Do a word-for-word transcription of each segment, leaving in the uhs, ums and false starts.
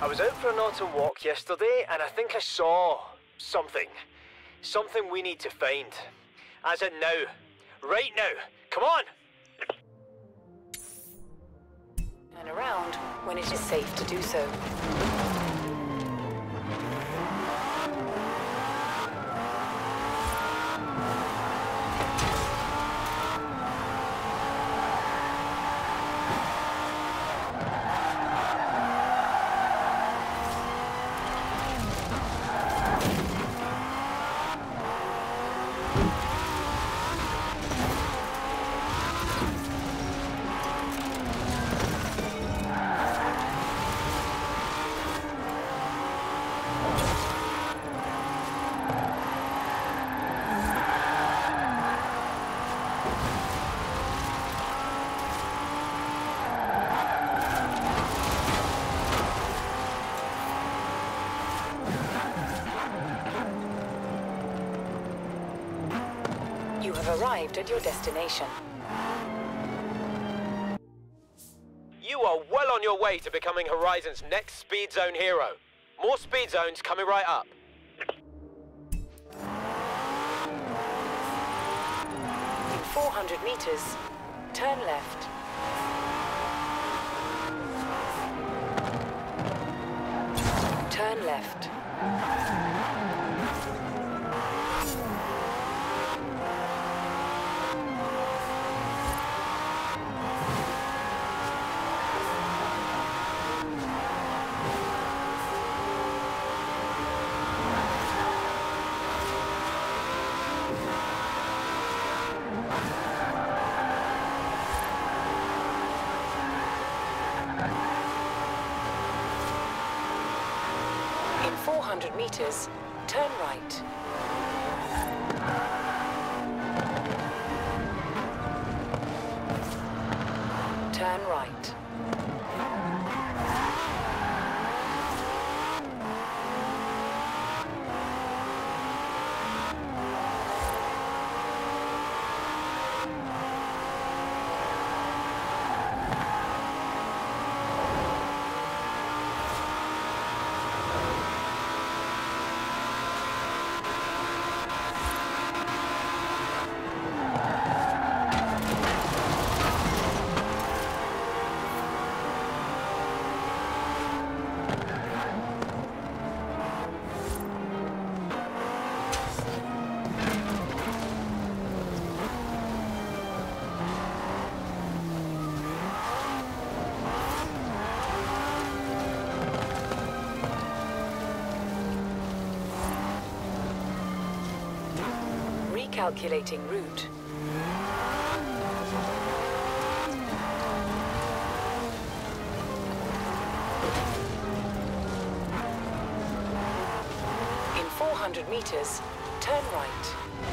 was out for an autumn walk yesterday, and I think I saw something. Something we need to find. As in now. Right now. Come on! Turn around when it is safe to do so. You have arrived at your destination. You are well on your way to becoming Horizon's next speed zone hero. More speed zones coming right up. In four hundred meters, turn left. Turn left. four hundred meters, turn right. Turn right. Calculating route. In four hundred meters, turn right.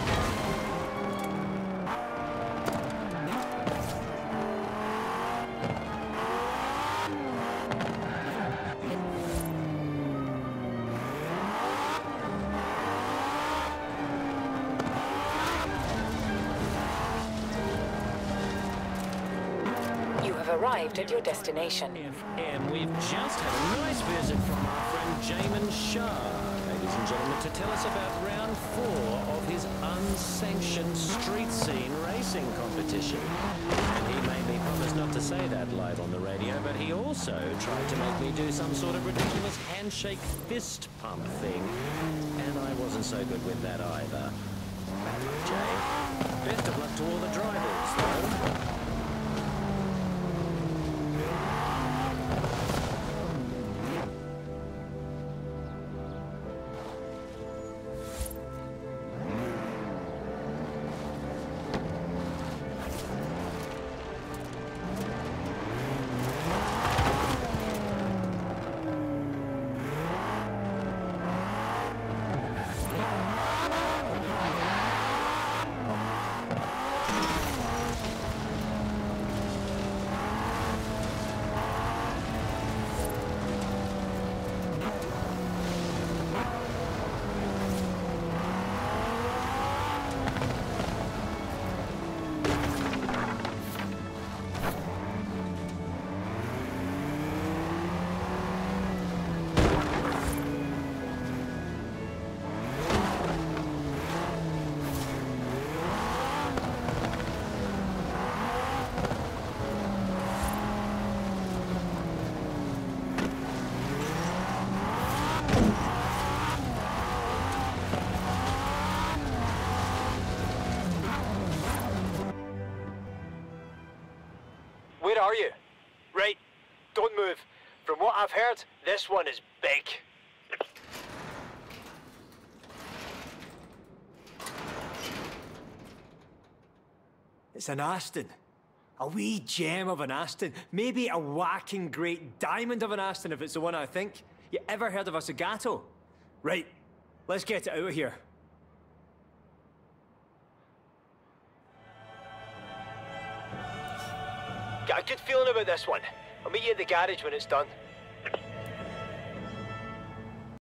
Arrived at your destination. And we've just had a nice visit from our friend Jamin Shah, ladies and gentlemen, to tell us about round four of his unsanctioned street scene racing competition. And he made me promise not to say that live on the radio, but he also tried to make me do some sort of ridiculous handshake fist pump thing. And I wasn't so good with that either. Jay, best of luck to all the drivers, though. Where are you? Right, don't move. From what I've heard, this one is big. It's an Aston. A wee gem of an Aston. Maybe a whacking great diamond of an Aston if it's the one I think. You ever heard of a Zagato? Right, let's get it out of here. Got a good feeling about this one. I'll meet you at the garage when it's done.